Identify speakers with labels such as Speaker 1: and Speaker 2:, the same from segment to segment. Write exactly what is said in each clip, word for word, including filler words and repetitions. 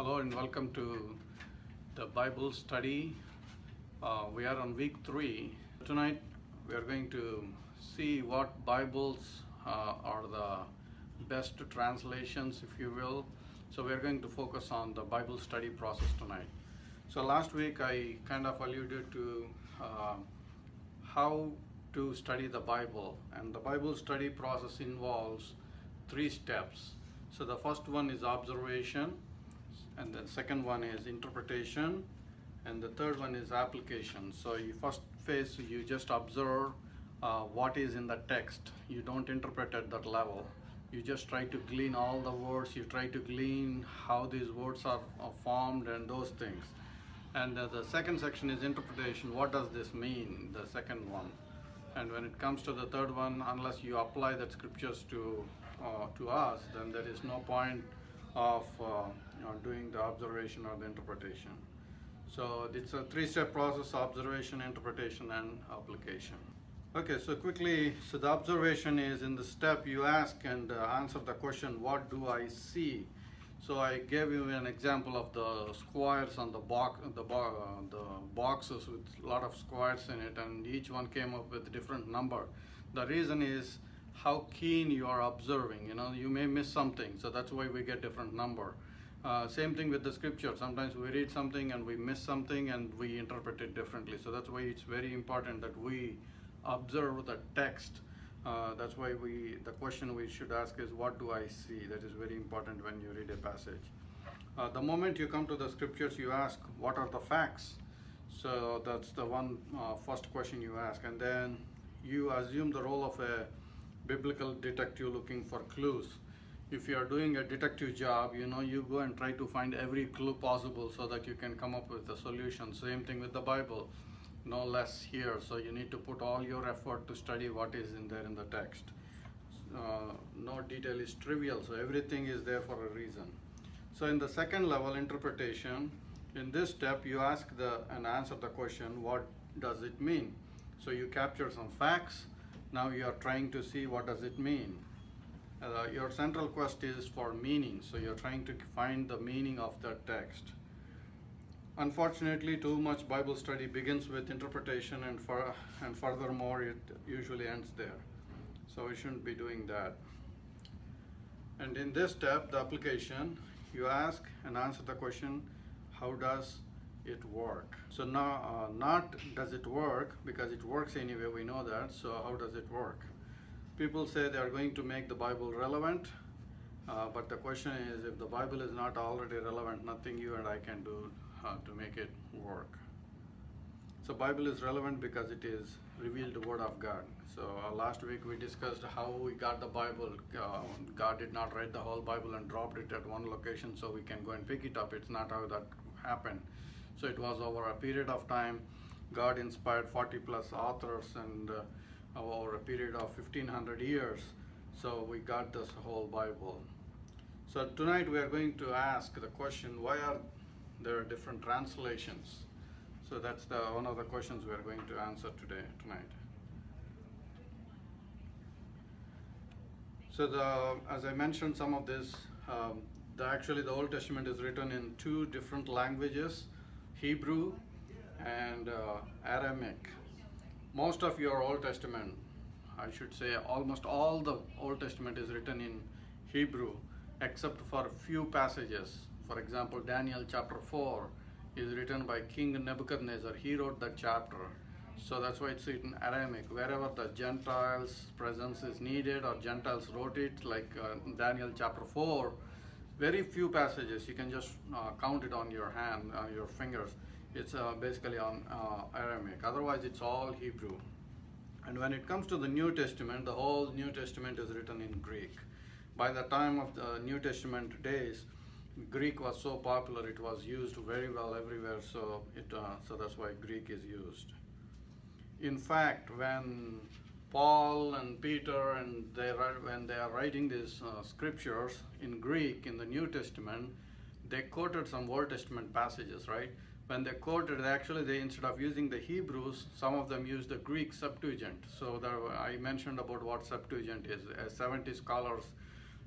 Speaker 1: Hello and welcome to the Bible study. Uh, we are on week three. Tonight we are going to see what Bibles uh, are the best translations, if you will. So we are going to focus on the Bible study process tonight. So last week I kind of alluded to uh, how to study the Bible, and the Bible study process involves three steps. So the first one is observation, and the second one is interpretation, and the third one is application. So you first phase, you just observe uh, what is in the text. You don't interpret at that level. You just try to glean all the words. You try to glean how these words are, are formed and those things. And uh, the second section is interpretation. What does this mean? The second one. And when it comes to the third one, unless you apply that scriptures to uh, to us, then there is no point of uh, you know, doing the observation or the interpretation. So it's a three-step process: observation, interpretation, and application. Okay, so quickly, so the observation is in the step you ask and uh, answer the question, what do I see? So I gave you an example of the squares on the box, the, bo uh, the boxes with a lot of squares in it, and each one came up with a different number. The reason is how keen you are observing. You know, you may miss something, so that's why we get different number. Uh, same thing with the scripture. Sometimes we read something and we miss something and we interpret it differently. So that's why it's very important that we observe the text. Uh, that's why we, the question we should ask is, what do I see? That is very important when you read a passage. Uh, the moment you come to the scriptures, you ask, what are the facts? So that's the one uh, first question you ask, and then you assume the role of a biblical detective looking for clues. If you are doing a detective job, you know, you go and try to find every clue possible so that you can come up with a solution. Same thing with the Bible. No less here. So you need to put all your effort to study what is in there in the text. Uh, no detail is trivial, so everything is there for a reason. So in the second level, interpretation, in this step you ask the and answer the question, what does it mean? So you capture some facts. Now you are trying to see what does it mean. Uh, your central quest is for meaning, so you're trying to find the meaning of that text. Unfortunately, too much Bible study begins with interpretation, and, for, and furthermore, it usually ends there. So we shouldn't be doing that. And in this step, the application, you ask and answer the question, how does it work? So now, uh, not does it work, because it works anyway, we know that, so how does it work? People say they are going to make the Bible relevant, uh, but the question is, if the Bible is not already relevant, nothing you and I can do Uh, to make it work. So Bible is relevant because it is revealed word of God. So uh, last week we discussed how we got the Bible. Uh, God did not write the whole Bible and dropped it at one location so we can go and pick it up. It's not how that happened. So it was over a period of time. God inspired forty plus authors, and uh, over a period of fifteen hundred years. So we got this whole Bible. So tonight we are going to ask the question, why are there are different translations? So that's the one of the questions we are going to answer today, tonight. So the, as I mentioned, some of this, um, the, actually the Old Testament is written in two different languages, Hebrew and uh, Aramaic. Most of your Old Testament, I should say almost all the Old Testament is written in Hebrew, except for a few passages. For example, Daniel chapter four is written by King Nebuchadnezzar. He wrote that chapter. So that's why it's written Aramaic. Wherever the Gentiles' presence is needed or Gentiles wrote it, like uh, Daniel chapter four, very few passages. You can just uh, count it on your hand, uh, your fingers. It's uh, basically on uh, Aramaic. Otherwise, it's all Hebrew. And when it comes to the New Testament, the whole New Testament is written in Greek. By the time of the New Testament days, Greek was so popular, it was used very well everywhere, so it uh, so that's why Greek is used. In fact, when Paul and Peter and they when they are writing these uh, scriptures in Greek in the New Testament, they quoted some Old Testament passages, right? When they quoted, actually they, instead of using the Hebrews, some of them used the Greek Septuagint. So there, I mentioned about what Septuagint is. Uh, seventy scholars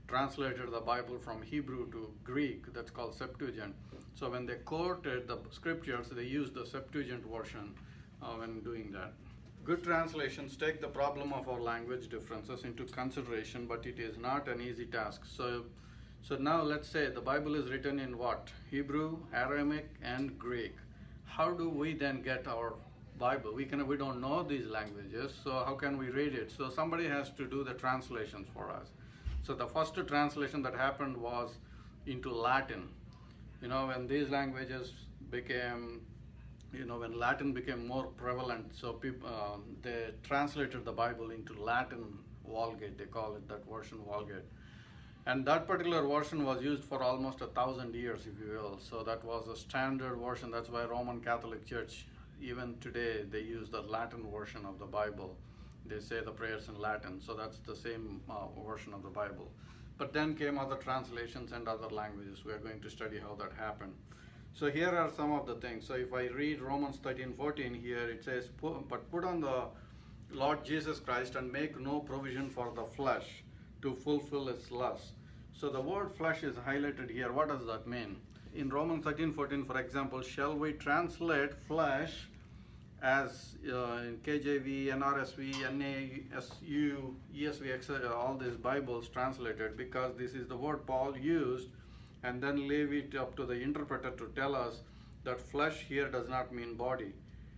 Speaker 1: translated the Bible from Hebrew to Greek. That's called Septuagint. So when they quoted the scriptures, they used the Septuagint version uh, when doing that. Good translations take the problem of our language differences into consideration, but it is not an easy task. So, so now let's say the Bible is written in what? Hebrew, Aramaic, and Greek. How do we then get our Bible? We can we don't know these languages, so how can we read it? So somebody has to do the translations for us. So the first translation that happened was into Latin. You know, when these languages became, you know, when Latin became more prevalent, so people uh, they translated the Bible into Latin Vulgate. They call it that version Vulgate. And that particular version was used for almost a thousand years, if you will. So that was a standard version. That's why Roman Catholic Church, even today, they use the Latin version of the Bible. They say the prayers in Latin. So that's the same uh, version of the Bible. But then came other translations and other languages. We are going to study how that happened. So here are some of the things. So if I read Romans thirteen fourteen here, it says, but put on the Lord Jesus Christ and make no provision for the flesh to fulfill its lust. So the word flesh is highlighted here. What does that mean? In Romans thirteen fourteen, for example, shall we translate flesh as uh, in K J V, N R S V, N A S U, E S V, et cetera, all these Bibles translated, because this is the word Paul used, and then leave it up to the interpreter to tell us that flesh here does not mean body.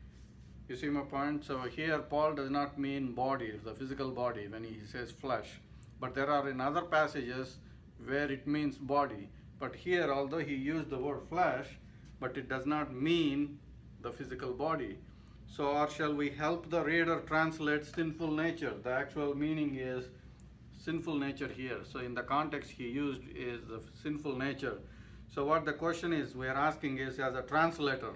Speaker 1: You see my point? So here Paul does not mean body, the physical body, when he says flesh. But there are in other passages where it means body. But here, although he used the word flesh, but it does not mean the physical body. So, or shall we help the reader translate sinful nature? The actual meaning is sinful nature here. So in the context he used is the sinful nature. So what the question is, we are asking is, as a translator,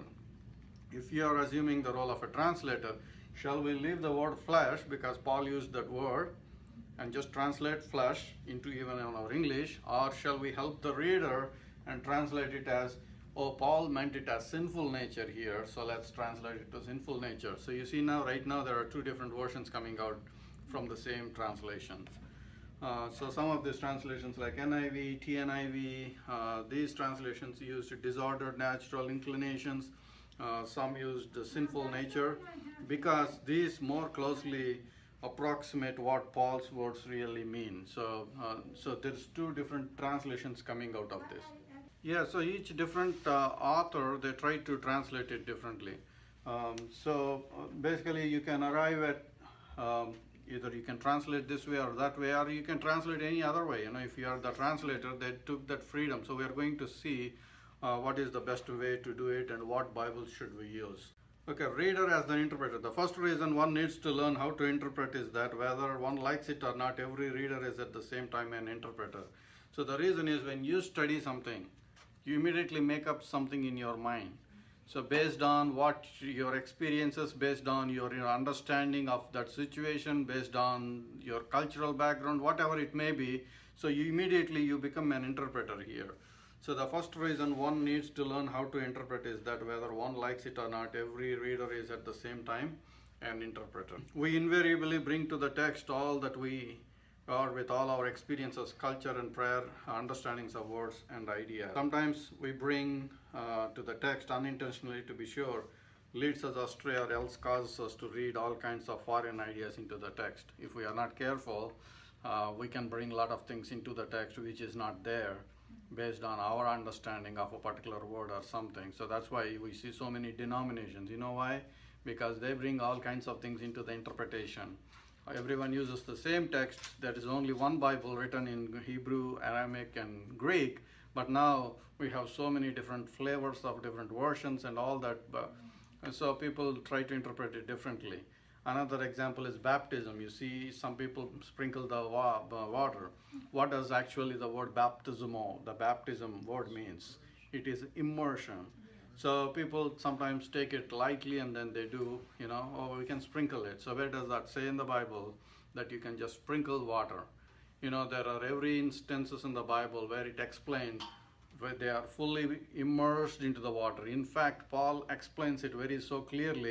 Speaker 1: if you are assuming the role of a translator, shall we leave the word flesh, because Paul used that word, and just translate flesh into even in our English, or shall we help the reader and translate it as, oh, Paul meant it as sinful nature here, so let's translate it to sinful nature. So you see now, right now, there are two different versions coming out from the same translations. Uh, so some of these translations like N I V, T N I V, uh, these translations used disordered natural inclinations, uh, some used sinful nature, because these more closely approximate what Paul's words really mean. So, uh, so there's two different translations coming out of this. Yeah, so each different uh, author, they try to translate it differently. Um, so uh, basically you can arrive at, um, either you can translate this way or that way, or you can translate any other way. You know, if you are the translator, they took that freedom. So we are going to see uh, what is the best way to do it and what Bible should we use. Okay, reader as the interpreter. The first reason one needs to learn how to interpret is that whether one likes it or not, every reader is at the same time an interpreter. So the reason is, when you study something, you immediately make up something in your mind. So based on what your experiences, based on your, your understanding of that situation, based on your cultural background, whatever it may be, so you immediately you become an interpreter here. So the first reason one needs to learn how to interpret is that whether one likes it or not, every reader is at the same time an interpreter. We invariably bring to the text all that we are with all our experiences, culture and prayer, understandings of words and ideas. Sometimes we bring uh, to the text unintentionally, to be sure, leads us astray or else causes us to read all kinds of foreign ideas into the text. If we are not careful, uh, we can bring a lot of things into the text which is not there, based on our understanding of a particular word or something. So that's why we see so many denominations. You know why? Because they bring all kinds of things into the interpretation. Everyone uses the same text. There is only one Bible written in Hebrew, Aramaic, and Greek, but now we have so many different flavors of different versions and all that, and so people try to interpret it differently. Another example is baptism. You see some people sprinkle the wa water. What does actually the word baptismo, the baptism word means? It is immersion. So people sometimes take it lightly and then they do, you know, oh, we can sprinkle it. So where does that say in the Bible that you can just sprinkle water? You know, there are every instances in the Bible where it explains where they are fully immersed into the water. In fact, Paul explains it very so clearly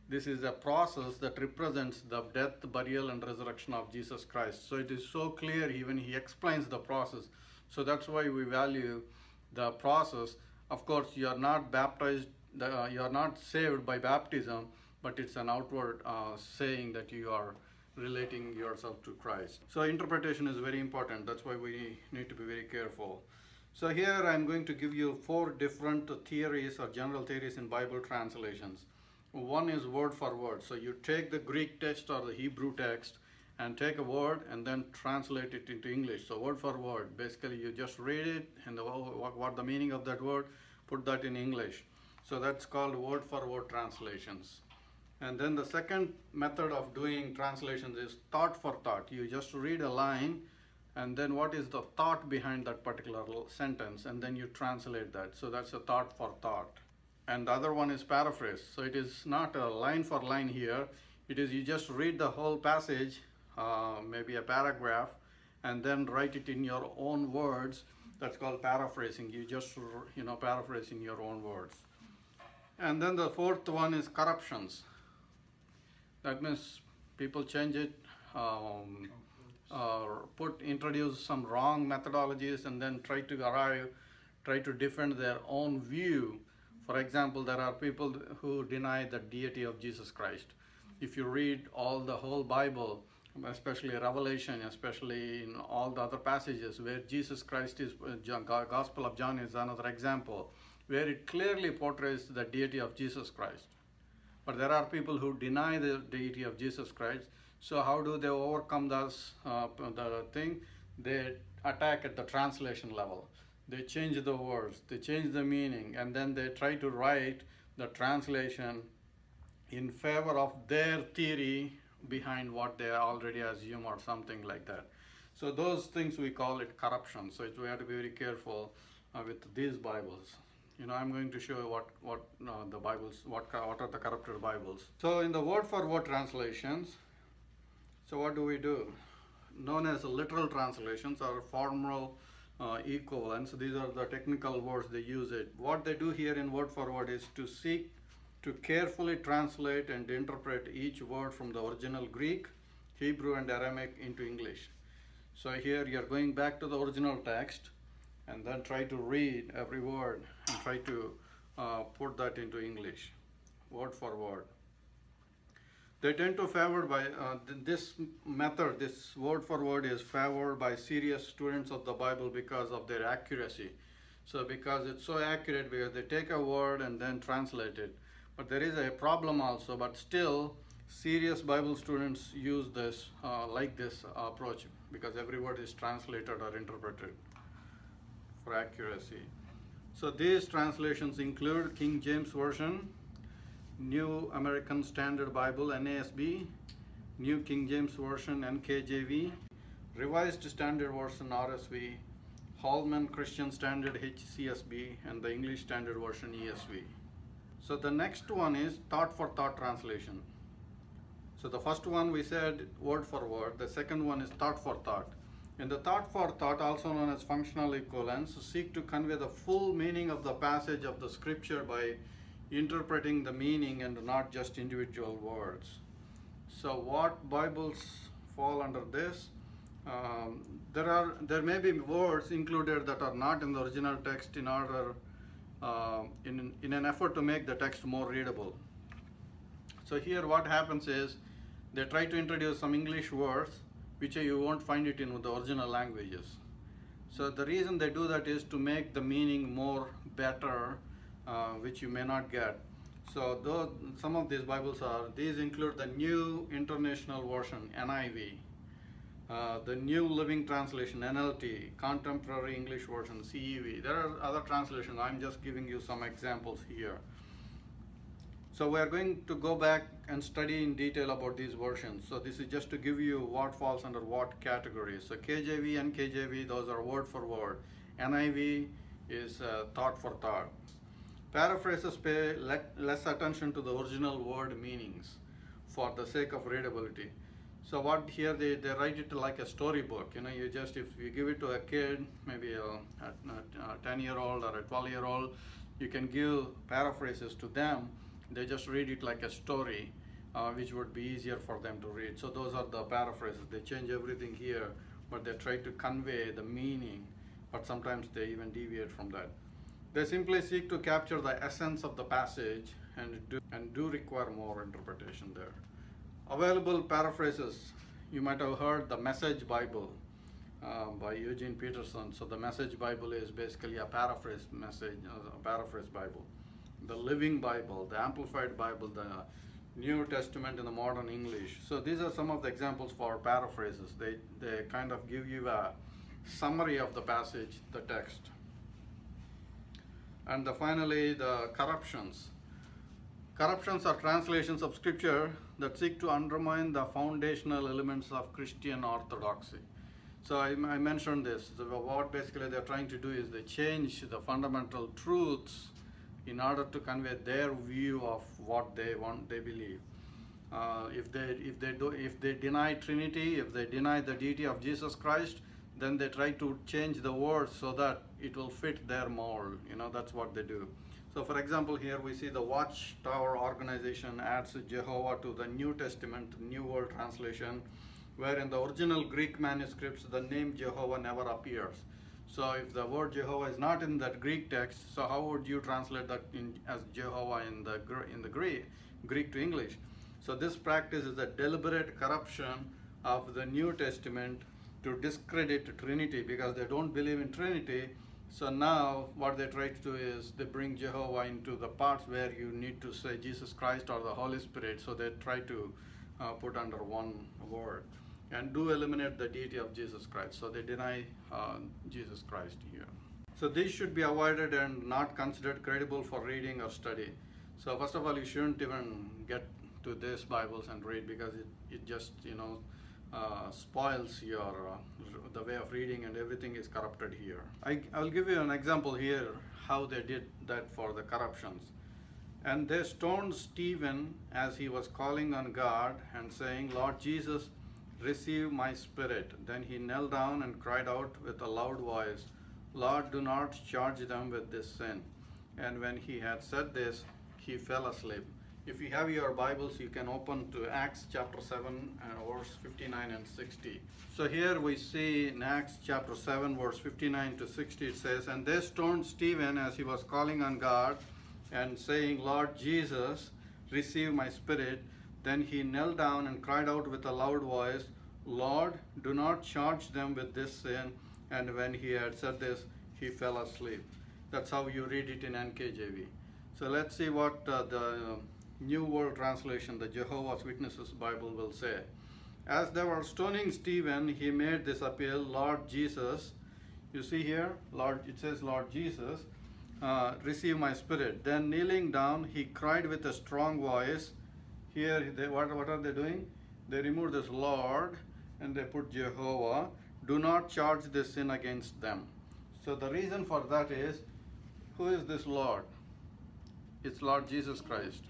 Speaker 1: this is a process that represents the death, burial, and resurrection of Jesus Christ. So it is so clear even he explains the process. So that's why we value the process. Of course, you are not baptized, uh, you are not saved by baptism, but it's an outward uh, saying that you are relating yourself to Christ. So interpretation is very important. That's why we need to be very careful. So here I'm going to give you four different theories or general theories in Bible translations. One is word for word. So you take the Greek text or the Hebrew text and take a word and then translate it into English. So word for word, basically you just read it and the, what, what the meaning of that word, put that in English. So that's called word for word translations. And then the second method of doing translations is thought for thought. You just read a line and then what is the thought behind that particular sentence, and then you translate that. So that's a thought for thought. And the other one is paraphrase. So it is not a line for line here. It is you just read the whole passage, uh, maybe a paragraph, and then write it in your own words. That's called paraphrasing. You just, you know, paraphrasing your own words. And then the fourth one is corruptions. That means people change it, um, or put, introduce some wrong methodologies and then try to arrive, try to defend their own view. For example, there are people who deny the deity of Jesus Christ. If you read all the whole Bible, especially Revelation, especially in all the other passages where Jesus Christ is, uh, Gospel of John is another example, where it clearly portrays the deity of Jesus Christ. But there are people who deny the deity of Jesus Christ. So how do they overcome this, uh, the thing? They attack at the translation level. They change the words, they change the meaning, and then they try to write the translation in favor of their theory behind what they already assume or something like that. So those things we call it corruption. So it, we have to be very careful uh, with these Bibles. You know, I'm going to show you what, what uh, the Bibles, what, what are the corrupted Bibles. So in the word for word translations, so what do we do? Known as literal translations or formal uh, equivalents. These are the technical words they use it. What they do here in word for word is to seek to carefully translate and interpret each word from the original Greek, Hebrew, and Aramaic into English. So here you're going back to the original text and then try to read every word and try to uh, put that into English, word for word. They tend to favor by, uh, th this method, this word for word is favored by serious students of the Bible because of their accuracy. So because it's so accurate, because they take a word and then translate it. But there is a problem also, but still serious Bible students use this, uh, like this approach, because every word is translated or interpreted for accuracy. So these translations include King James Version, New American Standard Bible, N A S B, New King James Version, N K J V, Revised Standard Version, R S V, Holman Christian Standard, H C S B, and the English Standard Version, E S V. So the next one is thought for thought translation. So the first one we said word for word, the second one is thought for thought. In the thought for thought, also known as functional equivalence, seek to convey the full meaning of the passage of the scripture by interpreting the meaning and not just individual words. So what Bibles fall under this? Um, there are there may be words included that are not in the original text in order uh, in in an effort to make the text more readable. So here what happens is they try to introduce some English words which you won't find it in the original languages. So the reason they do that is to make the meaning more better, uh, which you may not get. So those, some of these Bibles are, these include the New International Version, N I V, uh, the New Living Translation, N L T, Contemporary English Version, C E V. There are other translations. I'm just giving you some examples here. So we are going to go back and study in detail about these versions. So this is just to give you what falls under what categories. So K J V and K J V, those are word for word. N I V is uh, thought for thought. Paraphrases pay le less attention to the original word meanings for the sake of readability. So what here they, they write it like a storybook. You know, you just, if you give it to a kid, maybe a, a, a ten year old or a twelve year old, you can give paraphrases to them. They just read it like a story, uh, which would be easier for them to read. So those are the paraphrases. They change everything here, but they try to convey the meaning, but sometimes they even deviate from that. They simply seek to capture the essence of the passage and do, and do require more interpretation there. Available paraphrases. You might have heard the Message Bible uh, by Eugene Peterson. So the Message Bible is basically a paraphrase message, uh, a paraphrase Bible. The Living Bible, the Amplified Bible, the New Testament in the modern English. So these are some of the examples for paraphrases. They, they kind of give you a summary of the passage, the text. And the, finally, the corruptions. Corruptions are translations of scripture that seek to undermine the foundational elements of Christian orthodoxy. So I, I mentioned this. So what basically they're trying to do is they change the fundamental truths in order to convey their view of what they want, they believe. Uh, if they if they do if they deny Trinity, if they deny the deity of Jesus Christ, then they try to change the words so that it will fit their mold. You know, that's what they do. So for example, here we see the Watchtower organization adds Jehovah to the New Testament, New World Translation, where in the original Greek manuscripts, the name Jehovah never appears. So if the word Jehovah is not in that Greek text, so how would you translate that in, as Jehovah in the, in the Greek, Greek to English? So this practice is a deliberate corruption of the New Testament to discredit Trinity, because they don't believe in Trinity. So now what they try to do is they bring Jehovah into the parts where you need to say Jesus Christ or the Holy Spirit. So they try to uh, put under one word and do eliminate the deity of Jesus Christ. So they deny uh, Jesus Christ here. So these should be avoided and not considered credible for reading or study. So first of all, you shouldn't even get to these Bibles and read, because it, it just, you know, uh, spoils your uh, the way of reading, and everything is corrupted here. I, I'll give you an example here how they did that for the corruptions. And they stoned Stephen as he was calling on God and saying, Lord Jesus, receive my spirit. Then he knelt down and cried out with a loud voice, Lord, do not charge them with this sin. And when he had said this, he fell asleep. If you have your Bibles, you can open to Acts chapter seven, uh, verse fifty-nine and sixty. So here we see in Acts chapter seven, verse fifty-nine to sixty, it says, And they stoned Stephen as he was calling on God and saying, Lord Jesus, receive my spirit. Then he knelt down and cried out with a loud voice, Lord, do not charge them with this sin. And when he had said this, he fell asleep. That's how you read it in N K J V. So let's see what uh, the uh, New World Translation, the Jehovah's Witnesses Bible, will say. As they were stoning Stephen, he made this appeal, Lord Jesus. You see here, Lord, it says, Lord Jesus, uh, receive my spirit. Then kneeling down, he cried with a strong voice. Here, they, what, what are they doing? They remove this Lord and they put Jehovah. Do not charge this sin against them. So the reason for that is, who is this Lord? It's Lord Jesus Christ.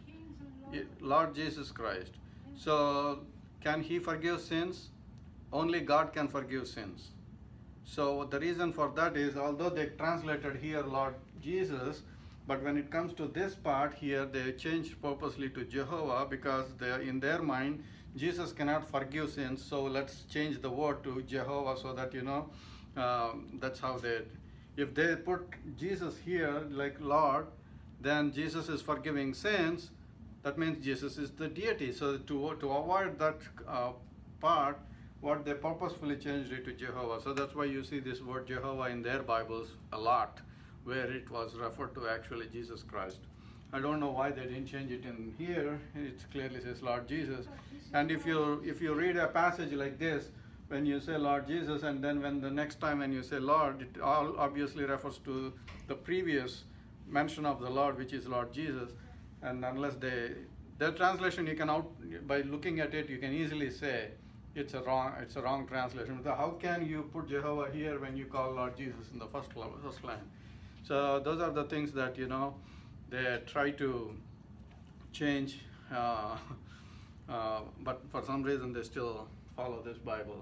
Speaker 1: Lord Jesus Christ. So can he forgive sins? Only God can forgive sins. So the reason for that is, although they translated here Lord Jesus, but when it comes to this part here, they changed purposely to Jehovah, because they, in their mind, Jesus cannot forgive sins. So let's change the word to Jehovah, so that, you know, um, that's how they, if they put Jesus here like Lord, then Jesus is forgiving sins. That means Jesus is the deity. So to, to avoid that uh, part, what they purposefully changed it to Jehovah. So that's why you see this word Jehovah in their Bibles a lot, where it was referred to actually Jesus Christ. I don't know why they didn't change it in here. It clearly says Lord Jesus. And if you if you read a passage like this, when you say Lord Jesus, and then when the next time when you say Lord, it all obviously refers to the previous mention of the Lord, which is Lord Jesus. And unless they, their translation, you can out, by looking at it, you can easily say it's a wrong, it's a wrong translation. So how can you put Jehovah here when you call Lord Jesus in the first, first line? So those are the things that, you know, they try to change, uh, uh, but for some reason they still follow this Bible.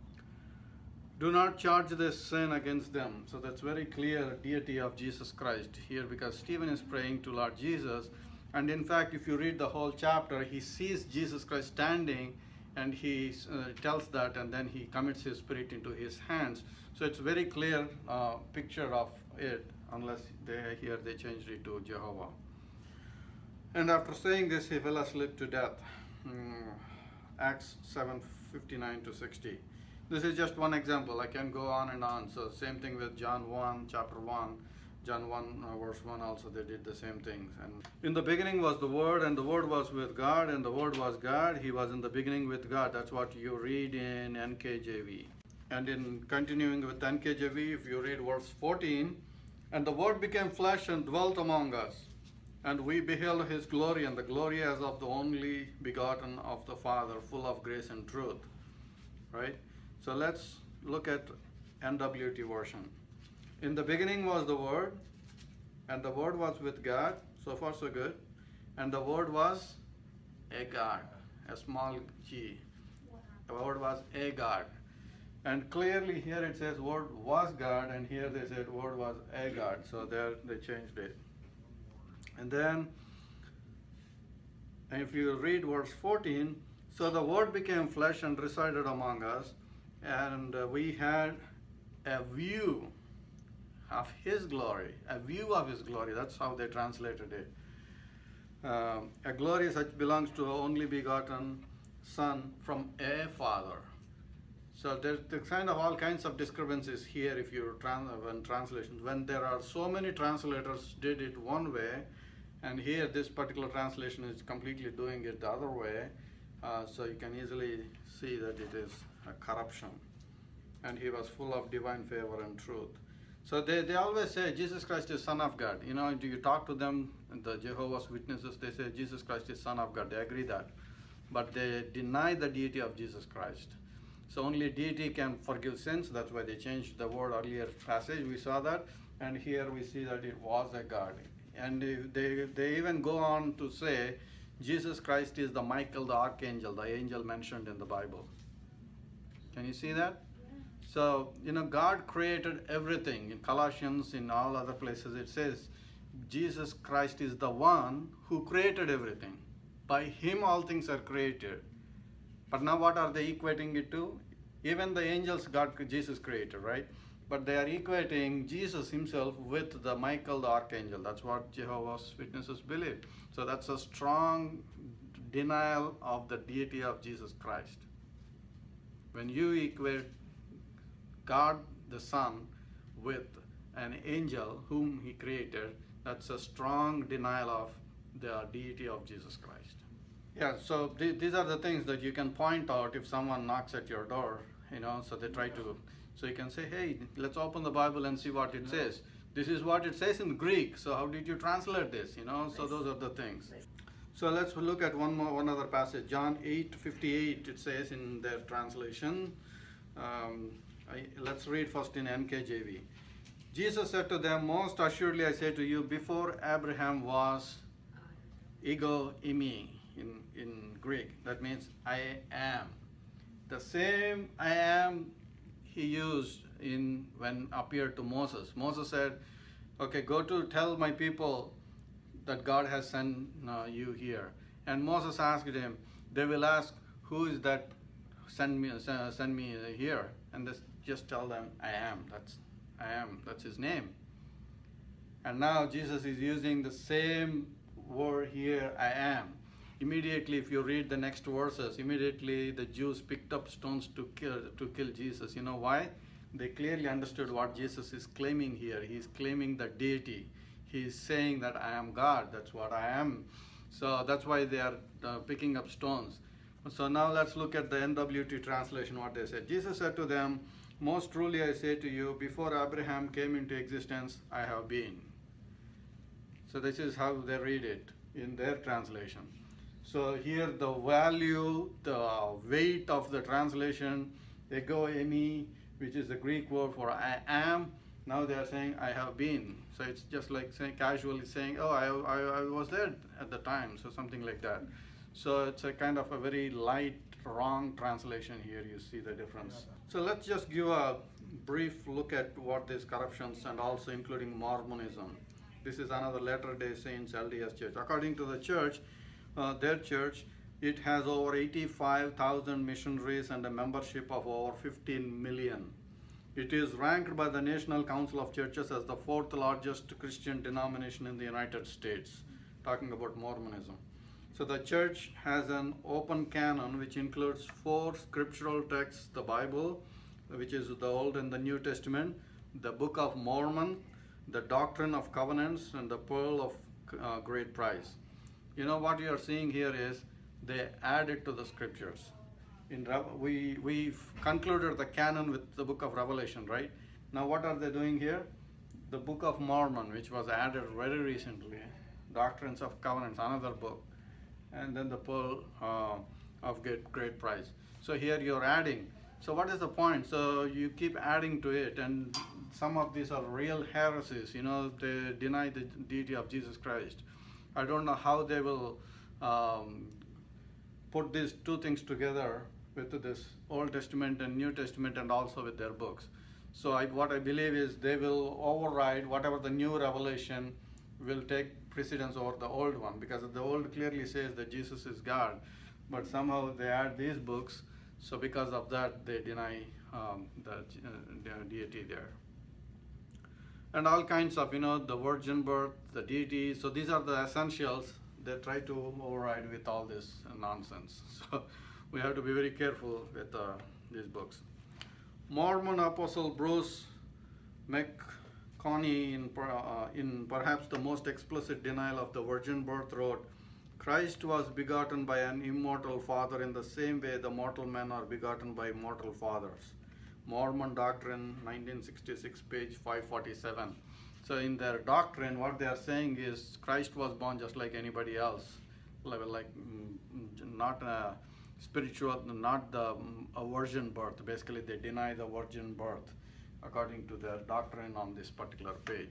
Speaker 1: Do not charge this sin against them. So that's very clear deity of Jesus Christ here, because Stephen is praying to Lord Jesus, And in fact, if you read the whole chapter, he sees Jesus Christ standing, and he uh, tells that, and then he commits his spirit into his hands. So it's very clear uh, picture of it, unless they here they changed it to Jehovah. And after saying this, he fell asleep to death. Mm, Acts seven fifty-nine to sixty. This is just one example. I can go on and on. So same thing with John one, chapter one. John one, uh, verse one also, they did the same things. And in the beginning was the Word, and the Word was with God, and the Word was God. He was in the beginning with God. That's what you read in N K J V. And in continuing with N K J V, if you read verse fourteen, and the Word became flesh and dwelt among us, and we beheld his glory, and the glory as of the only begotten of the Father, full of grace and truth. Right? So let's look at N W T version. In the beginning was the Word, and the Word was with God. So far so good. And the Word was a God, a small g. The Word was a God. And clearly here it says Word was God, and here they said Word was a God. So there they changed it. And then if you read verse fourteen, so the Word became flesh and resided among us, and uh, we had a view of his glory, a view of his glory. That's how they translated it. Um, a glory such belongs to only begotten Son from a Father. So there's the kind of all kinds of discrepancies here if you trans when translations. When there are so many translators did it one way, and here this particular translation is completely doing it the other way. Uh, so you can easily see that it is a corruption. And he was full of divine favor and truth. So they, they always say Jesus Christ is Son of God. You know, do you talk to them, the Jehovah's Witnesses, they say Jesus Christ is Son of God. They agree that. But they deny the deity of Jesus Christ. So only deity can forgive sins. That's why they changed the word earlier passage. We saw that. And here we see that it was a God. And they, they even go on to say Jesus Christ is the Michael the Archangel, the angel mentioned in the Bible. Can you see that? So, you know, God created everything. In Colossians, in all other places, it says, Jesus Christ is the one who created everything. By him all things are created. But now what are they equating it to? Even the angels God, Jesus created, right? But they are equating Jesus himself with the Michael the Archangel. That's what Jehovah's Witnesses believe. So that's a strong denial of the deity of Jesus Christ. When you equate God the Son with an angel whom he created, that's a strong denial of the deity of Jesus Christ. Yeah, so th these are the things that you can point out if someone knocks at your door, you know, so they try to, so you can say, hey, let's open the Bible and see what it says. This is what it says in Greek, so how did you translate this, you know, so those are the things. So let's look at one more, one other passage. John eight fifty-eight, it says in their translation. Um, I, let's read first in N K J V. Jesus said to them, most assuredly I say to you, before Abraham was, ego eimi in, in Greek. That means I am. The same I am he used in when appeared to Moses. Moses said, okay, go to tell my people that God has sent uh, you here. And Moses asked him, they will ask, who is that send me, uh, send me here? And this, just tell them, I am. That's, I am. That's his name. And now Jesus is using the same word here, I am. Immediately, if you read the next verses, immediately the Jews picked up stones to kill, to kill Jesus. You know why? They clearly understood what Jesus is claiming here. He's claiming the deity. He's saying that I am God. That's what I am. So that's why they are uh, picking up stones. So now let's look at the N W T translation, what they said. Jesus said to them, most truly I say to you, before Abraham came into existence, I have been. So this is how they read it in their translation. So here the value, the weight of the translation, ego eimi, which is the Greek word for I am, now they are saying I have been. So it's just like saying, casually saying, oh, I, I, I was there at the time, so something like that. So it's a kind of a very light, wrong translation here. You see the difference. So let's just give a brief look at what these corruptions and also including Mormonism. This is another Latter-day Saints L D S church. According to the church, uh, their church, it has over eighty-five thousand missionaries and a membership of over fifteen million. It is ranked by the National Council of Churches as the fourth largest Christian denomination in the United States, talking about Mormonism. So the church has an open canon which includes four scriptural texts: the Bible, which is the Old and the New Testament, the Book of Mormon, the Doctrine of Covenants, and the Pearl of uh, Great Price. You know what you are seeing here is they add it to the scriptures. In we we've concluded the canon with the Book of Revelation, right? Now what are they doing here? The Book of Mormon, which was added very recently, Doctrines of Covenants, another book, and then the Pearl uh, of Great, Great Price. So here you're adding. So what is the point? So you keep adding to it, and some of these are real heresies. You know, they deny the deity of Jesus Christ. I don't know how they will um, put these two things together with this Old Testament and New Testament, and also with their books. So I, what I believe is they will override whatever the new revelation will take precedence over the old one, because the old clearly says that Jesus is God, but somehow they add these books, so because of that they deny um, the, uh, the deity there. And all kinds of, you know, the virgin birth, the deity, so these are the essentials. They try to override with all this nonsense. So we have to be very careful with uh, these books. Mormon Apostle Bruce McConaughey, in, uh, in perhaps the most explicit denial of the virgin birth, wrote, "Christ was begotten by an immortal father in the same way the mortal men are begotten by mortal fathers." Mormon Doctrine, nineteen sixty-six, page five forty-seven. So in their doctrine, what they are saying is Christ was born just like anybody else, like, like not a spiritual, not the a virgin birth. Basically, they deny the virgin birth according to their doctrine on this particular page.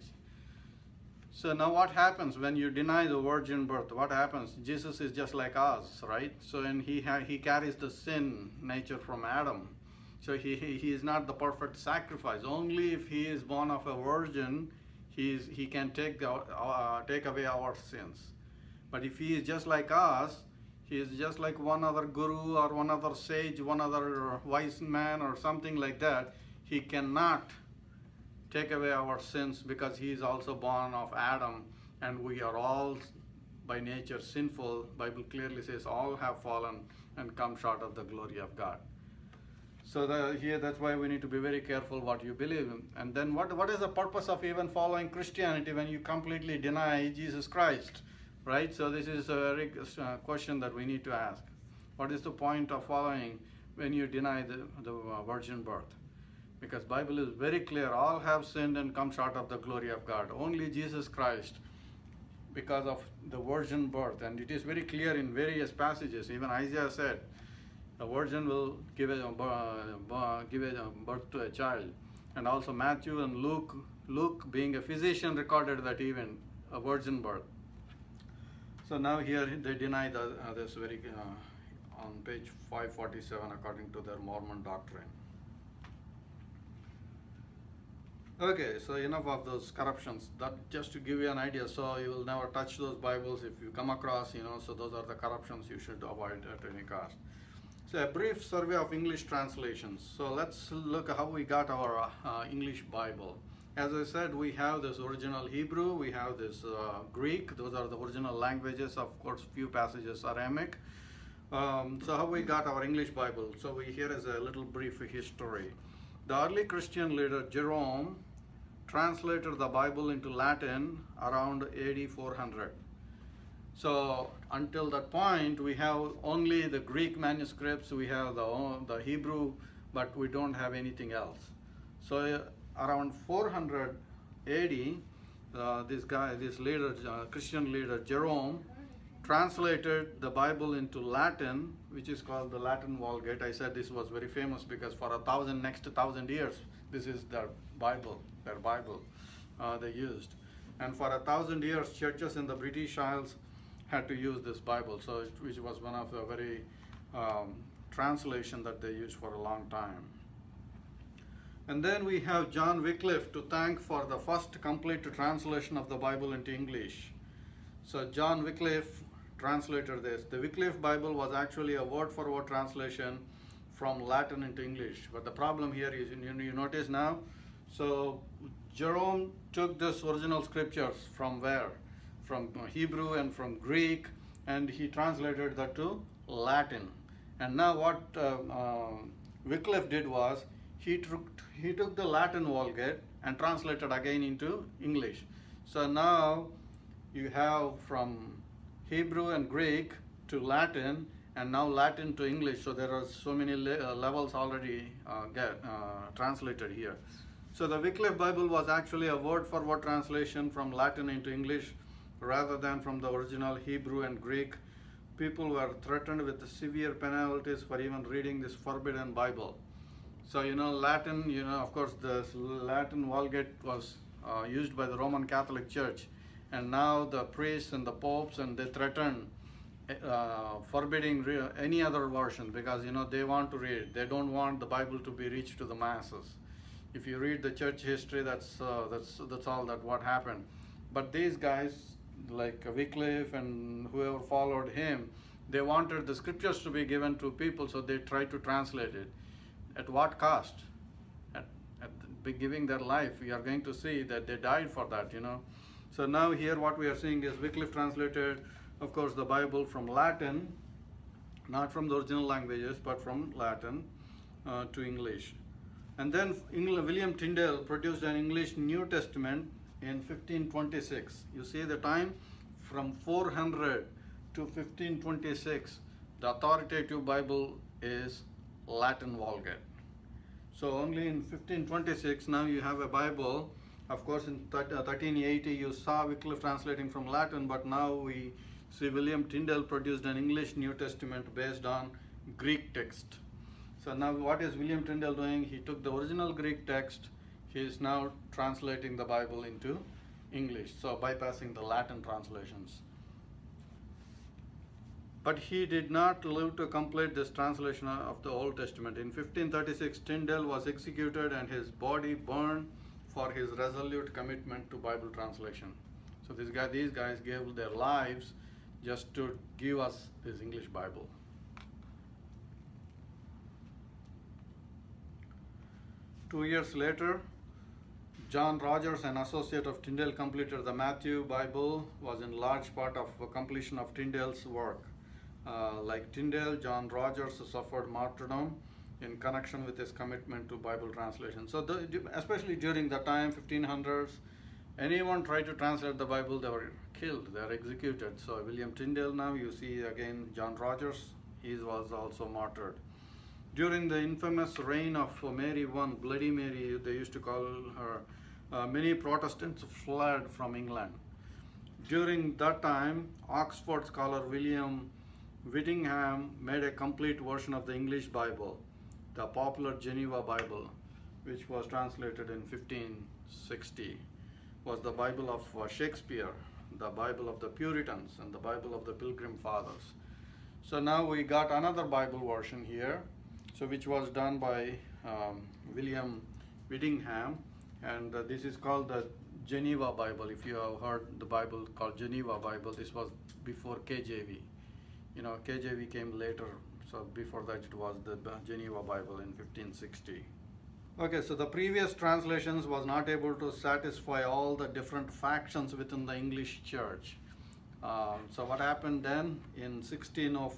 Speaker 1: So now what happens when you deny the virgin birth? What happens? Jesus is just like us, right? So and he ha he carries the sin nature from Adam. So he, he, he is not the perfect sacrifice. Only if he is born of a virgin, he, is, he can take, the, uh, take away our sins. But if he is just like us, he is just like one other guru or one other sage, one other wise man or something like that. He cannot take away our sins, because he is also born of Adam, and we are all by nature sinful. Bible clearly says all have fallen and come short of the glory of God. So the, here, that's why we need to be very careful what you believe in. And then what, what is the purpose of even following Christianity when you completely deny Jesus Christ, right? So this is a very uh, question that we need to ask. What is the point of following when you deny the, the uh, virgin birth? Because Bible is very clear, all have sinned and come short of the glory of God. Only Jesus Christ, because of the virgin birth, and it is very clear in various passages. Even Isaiah said, a virgin will give a, uh, give a birth to a child. And also Matthew and Luke, Luke being a physician, recorded that even a virgin birth. So now here they deny the, uh, this very uh, on page five forty-seven according to their Mormon doctrine. Okay, so enough of those corruptions. That just to give you an idea, so you will never touch those Bibles if you come across, you know, so those are the corruptions you should avoid at any cost. So a brief survey of English translations. So let's look at how we got our uh, English Bible. As I said, we have this original Hebrew, we have this uh, Greek, those are the original languages, of course few passages Aramaic. Um, so how we got our English Bible? So we, here is a little brief history. The early Christian leader Jerome translated the Bible into Latin around A D four hundred. So until that point, we have only the Greek manuscripts, we have the, the Hebrew, but we don't have anything else. So uh, around four hundred A D, uh, this guy, this leader, uh, Christian leader Jerome, translated the Bible into Latin, which is called the Latin Vulgate. I said this was very famous because for a thousand, next thousand years, this is their Bible, their Bible uh, they used. And for a thousand years, churches in the British Isles had to use this Bible, so it, which was one of the very um, translation that they used for a long time. And then we have John Wycliffe to thank for the first complete translation of the Bible into English. So John Wycliffe translated this. The Wycliffe Bible was actually a word-for-word translation from Latin into English. But the problem here is, you, you notice now, so Jerome took this original scriptures from where? From Hebrew and from Greek, and he translated that to Latin. And now what uh, uh, Wycliffe did was, he took, he took the Latin Vulgate and translated again into English. So now you have from Hebrew and Greek to Latin, and now Latin to English. So there are so many le uh, levels already uh, get uh, translated here. So the Wycliffe Bible was actually a word-for-word translation from Latin into English rather than from the original Hebrew and Greek. People were threatened with severe penalties for even reading this forbidden Bible. So, you know, Latin, you know, of course, the Latin Vulgate was uh, used by the Roman Catholic Church. And now the priests and the popes, and they threaten uh, forbidding re any other version because, you know, they want to read. They don't want the Bible to be reached to the masses. If you read the church history, that's, uh, that's, that's all that what happened. But these guys, like Wycliffe and whoever followed him, they wanted the scriptures to be given to people, so they tried to translate it. At what cost? At, at the, giving their life. We are going to see that they died for that, you know. So now here what we are seeing is Wycliffe translated, of course, the Bible from Latin, not from the original languages, but from Latin uh, to English. And then England, William Tyndale produced an English New Testament in fifteen twenty-six. You see the time from four hundred to fifteen twenty-six, the authoritative Bible is Latin Vulgate. So only in fifteen twenty-six now you have a Bible. Of course, in thirteen eighty you saw Wycliffe translating from Latin, but now we see William Tyndale produced an English New Testament based on Greek text. So now what is William Tyndale doing? He took the original Greek text, he is now translating the Bible into English, so bypassing the Latin translations. But he did not live to complete this translation of the Old Testament. In fifteen thirty-six, Tyndale was executed and his body burned for his resolute commitment to Bible translation. So this guy, these guys gave their lives just to give us this English Bible. Two years later, John Rogers, an associate of Tyndale, completed the Matthew Bible, was in large part of a completion of Tyndale's work. Uh, like Tyndale, John Rogers suffered martyrdom in connection with his commitment to Bible translation. So the, especially during the time, fifteen hundreds, anyone tried to translate the Bible, they were killed, they were executed. So William Tyndale, now you see again John Rogers, he was also martyred. During the infamous reign of Mary the First, Bloody Mary, they used to call her, uh, many Protestants fled from England. During that time, Oxford scholar William Whittingham made a complete version of the English Bible, the popular Geneva Bible, which was translated in fifteen sixty, was the Bible of uh, Shakespeare, the Bible of the Puritans, and the Bible of the Pilgrim Fathers. So now we got another Bible version here, so which was done by um, William Whittingham, and uh, this is called the Geneva Bible. If you have heard the Bible called Geneva Bible, this was before K J V. You know, K J V came later, so before that it was the Geneva Bible in fifteen sixty. Okay, so the previous translations was not able to satisfy all the different factions within the English church. Uh, so what happened then? In sixteen oh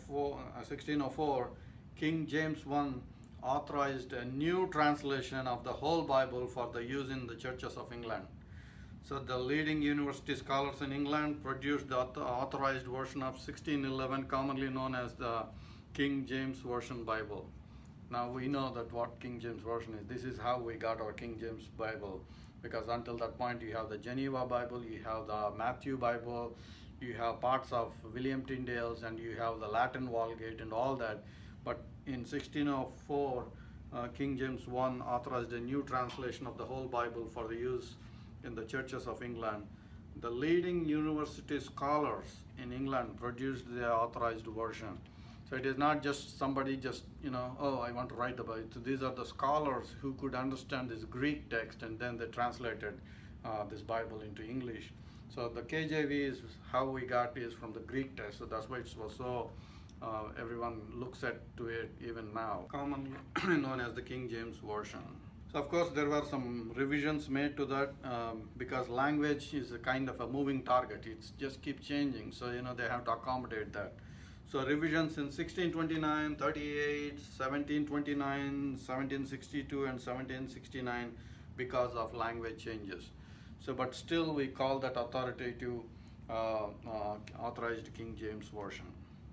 Speaker 1: four, King James the First authorized a new translation of the whole Bible for the use in the churches of England. So the leading university scholars in England produced the authorized version of sixteen eleven, commonly known as the King James Version Bible. Now we know that what King James Version is. This is how we got our King James Bible, because until that point you have the Geneva Bible, you have the Matthew Bible, you have parts of William Tyndale's, and you have the Latin Vulgate and all that. But in sixteen oh four, uh, King James the First authorized a new translation of the whole Bible for the use in the churches of England. The leading university scholars in England produced the authorized version. So So it is not just somebody just, you know, oh, I want to write the Bible. So these are the scholars who could understand this Greek text, and then they translated uh, this Bible into English. So the K J V is how we got is from the Greek text. So that's why it was so, uh, everyone looks at to it even now. Commonly known as the King James Version. So of course there were some revisions made to that um, because language is a kind of a moving target. It's just keep changing. So, you know, they have to accommodate that. So revisions in sixteen twenty-nine, thirty-eight, seventeen twenty-nine, seventeen sixty-two, and seventeen sixty-nine because of language changes. So, but still we call that authoritative, uh, uh, authorized King James Version.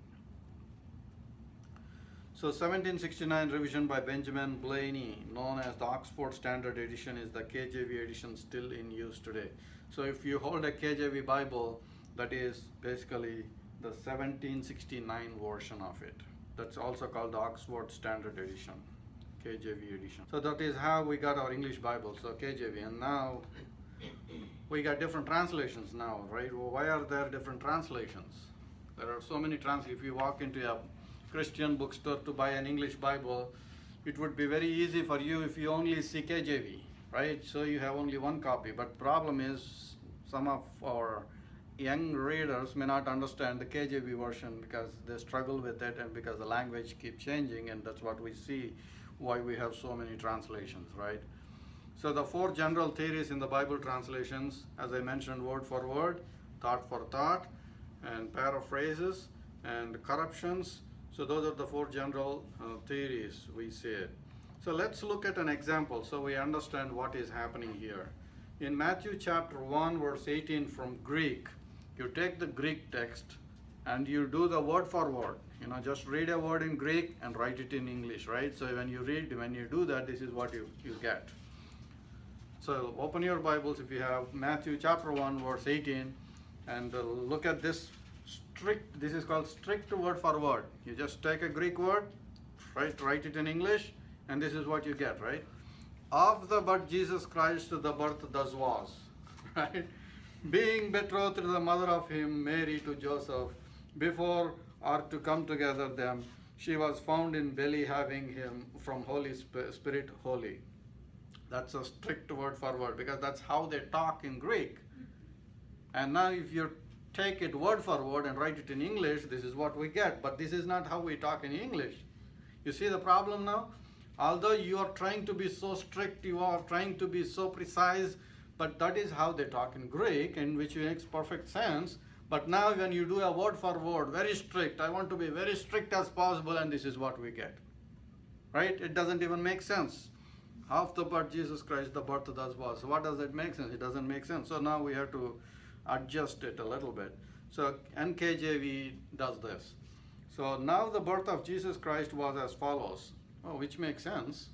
Speaker 1: So seventeen sixty-nine revision by Benjamin Blaney, known as the Oxford Standard Edition, is the K J V edition still in use today. So if you hold a K J V Bible, that is basically the seventeen sixty-nine version of it. That's also called the Oxford Standard Edition, K J V edition. So that is how we got our English Bible, so K J V. And now we got different translations now, right? Well, why are there different translations? There are so many translations. If you walk into a Christian bookstore to buy an English Bible, it would be very easy for you if you only see K J V, right? So you have only one copy. But problem is some of our young readers may not understand the K J V version because they struggle with it and because the language keeps changing, and that's what we see why we have so many translations, right? So the four general theories in the Bible translations, as I mentioned, word for word, thought for thought, and paraphrases, and corruptions. So those are the four general uh, theories we see. So let's look at an example so we understand what is happening here. In Matthew chapter one, verse eighteen from Greek, you take the Greek text and you do the word for word. You know, just read a word in Greek and write it in English, right? So when you read, when you do that, this is what you, you get. So open your Bibles if you have Matthew chapter one, verse eighteen, and uh, look at this strict, this is called strict word for word. You just take a Greek word, right, write it in English, and this is what you get, right? Of the but Jesus Christ the birth thus was, right? Being betrothed to the mother of him, Mary, to Joseph, before or to come together them, she was found in belly having him from Holy Spirit holy. That's a strict word for word because that's how they talk in Greek. And now if you take it word for word and write it in English, this is what we get. But this is not how we talk in English. You see the problem now? Although you are trying to be so strict, you are trying to be so precise, but that is how they talk in Greek, in which makes perfect sense. But now when you do a word for word, very strict, I want to be very strict as possible, and this is what we get. Right? It doesn't even make sense. Of the birth Jesus Christ, the birth thus was. So what does it make sense? It doesn't make sense. So now we have to adjust it a little bit. So N K J V does this. So now the birth of Jesus Christ was as follows, oh, which makes sense.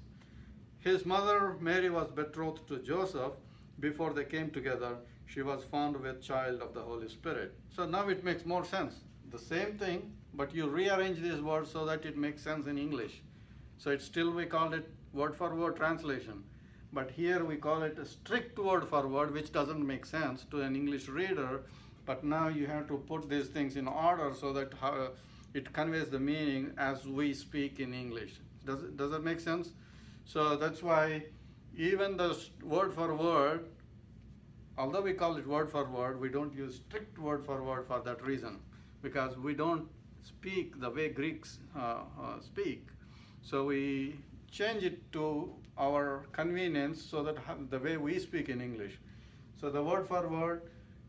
Speaker 1: His mother Mary was betrothed to Joseph. Before they came together, she was found with child of the Holy Spirit. So now it makes more sense. The same thing, but you rearrange these words so that it makes sense in English. So it's still, we called it word for word translation. But here we call it a strict word for word, which doesn't make sense to an English reader. But now you have to put these things in order so that how it conveys the meaning as we speak in English. Does, it, does that make sense? So that's why even the word for word, although we call it word for word, we don't use strict word for word for that reason, because we don't speak the way Greeks uh, uh, speak. So we change it to our convenience so that the way we speak in English. So the word for word,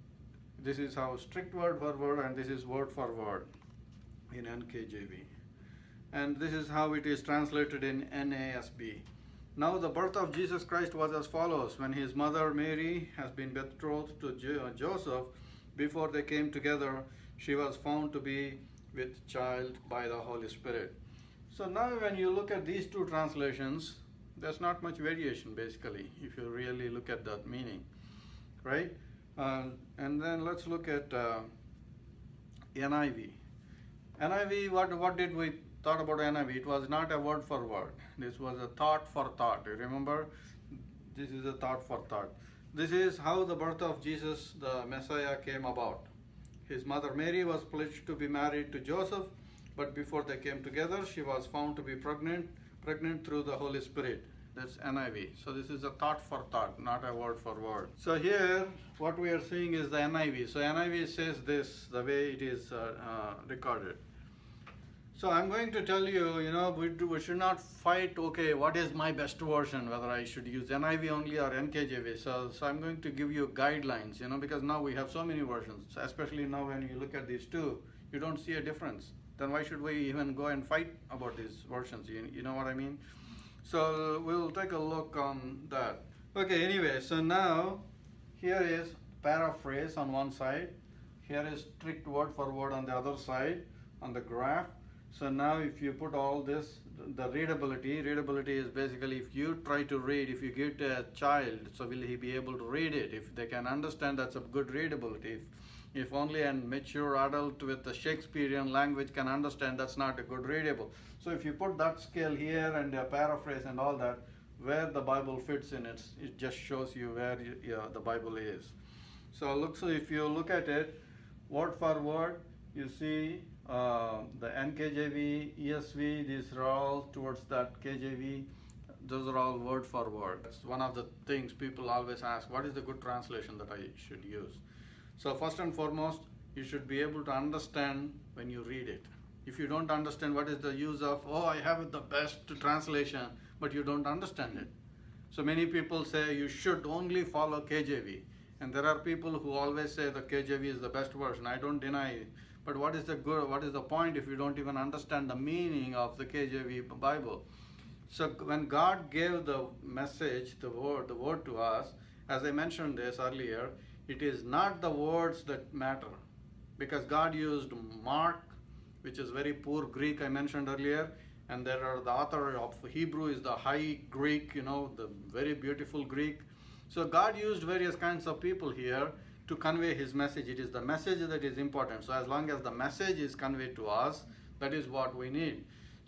Speaker 1: this is how strict word for word, and this is word for word in N K J V. And this is how it is translated in N A S B. Now the birth of Jesus Christ was as follows. When his mother Mary has been betrothed to Jo- Joseph, before they came together, she was found to be with child by the Holy Spirit. So now when you look at these two translations, there's not much variation basically, if you really look at that meaning, right? Uh, and then let's look at uh, N I V. N I V, what, what did we thought about N I V? It was not a word for word. This was a thought for thought. You remember? This is a thought for thought. This is how the birth of Jesus, the Messiah, came about. His mother Mary was pledged to be married to Joseph but before they came together, she was found to be pregnant, pregnant through the Holy Spirit. That's N I V. So this is a thought for thought, not a word for word. So here, what we are seeing is the N I V. So N I V says this, the way it is uh, uh, recorded. So I'm going to tell you, you know, we, do, we should not fight, okay, what is my best version, whether I should use N I V only or N K J V. So, so I'm going to give you guidelines, you know, because now we have so many versions, especially now when you look at these two, you don't see a difference. Then why should we even go and fight about these versions, you, you know what I mean? So we'll take a look on that. Okay, anyway, so now here is paraphrase on one side. Here is strict word for word on the other side, on the graph. So now if you put all this, the readability, readability is basically if you try to read, if you give to a child, so will he be able to read it? If they can understand, that's a good readability. If, if only a mature adult with the Shakespearean language can understand, that's not a good readable. So if you put that scale here and a paraphrase and all that, where the Bible fits in, it's, it just shows you where you, yeah, the Bible is. So look, so if you look at it, word for word, you see uh, the N K J V, E S V, these are all towards that K J V. Those are all word for word. That's one of the things people always ask, what is the good translation that I should use? So first and foremost, you should be able to understand when you read it. If you don't understand, what is the use of, oh, I have the best translation, but you don't understand it. So many people say you should only follow K J V. And there are people who always say the K J V is the best version. I don't deny it. But what is the good, what is the point if you don't even understand the meaning of the K J V Bible? So when God gave the message, the word, the word to us, as I mentioned this earlier, it is not the words that matter. Because God used Mark, which is very poor Greek I mentioned earlier, and there are the author of Hebrew is the high Greek, you know, the very beautiful Greek. So God used various kinds of people here to convey his message. It is the message that is important. So as long as the message is conveyed to us, that is what we need.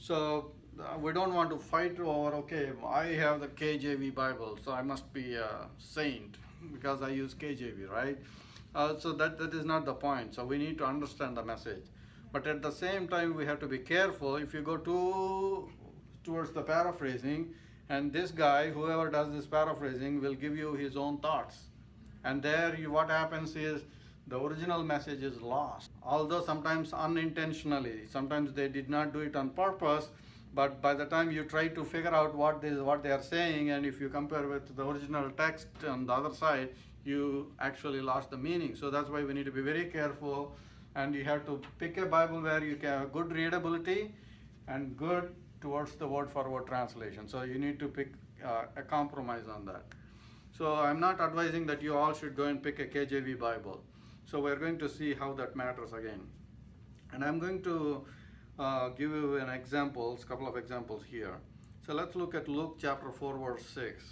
Speaker 1: So uh, we don't want to fight over, okay, I have the K J V Bible, so I must be a saint because I use K J V, right? Uh, so that, that is not the point. So we need to understand the message. But at the same time, we have to be careful. If you go too towards the paraphrasing, and this guy, whoever does this paraphrasing, will give you his own thoughts. And there, you, what happens is, the original message is lost. Although sometimes unintentionally, sometimes they did not do it on purpose, but by the time you try to figure out what, this, what they are saying, and if you compare with the original text on the other side, you actually lost the meaning. So that's why we need to be very careful. And you have to pick a Bible where you can have good readability and good towards the word for word translation. So you need to pick uh, a compromise on that. So I'm not advising that you all should go and pick a K J V Bible. So we're going to see how that matters again. And I'm going to uh, give you an examples, couple of examples here. So let's look at Luke chapter four, verse six.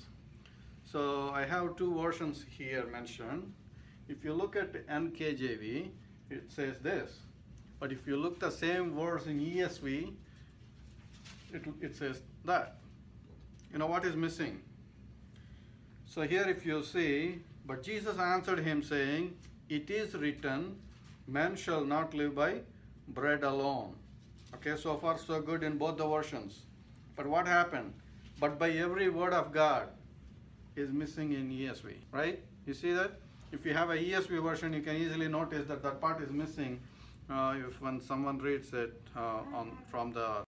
Speaker 1: So I have two versions here mentioned. If you look at N K J V, it says this. But if you look the same verse in E S V, it, it says that. You know what is missing? So here if you see, but Jesus answered him saying, it is written, man shall not live by bread alone. Okay, so far so good in both the versions. But what happened? But by every word of God is missing in E S V, right? You see that? If you have a E S V version, you can easily notice that that part is missing uh, if when someone reads it uh, on from the